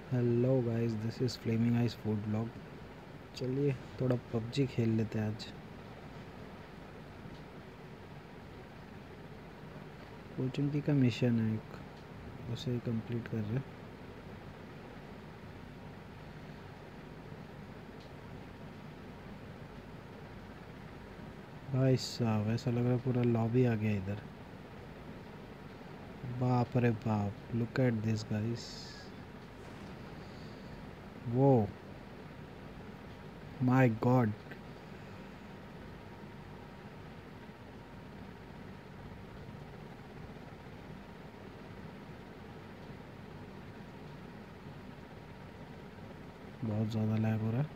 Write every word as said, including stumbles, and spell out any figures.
Hello guys, this is flaming ice food blog. चलिए थोड़ा PUBG खेल लेते हैं आज। पोचिंकी का मिशन है एक, उसे कंप्लीट कर रहे। भाई साहब, ऐसा लग रहा है पूरा लॉबी आ गया इधर। बाप रे बाप, look at this guys. Oh my God. बहुत ज़्यादा लैग हो रहा है।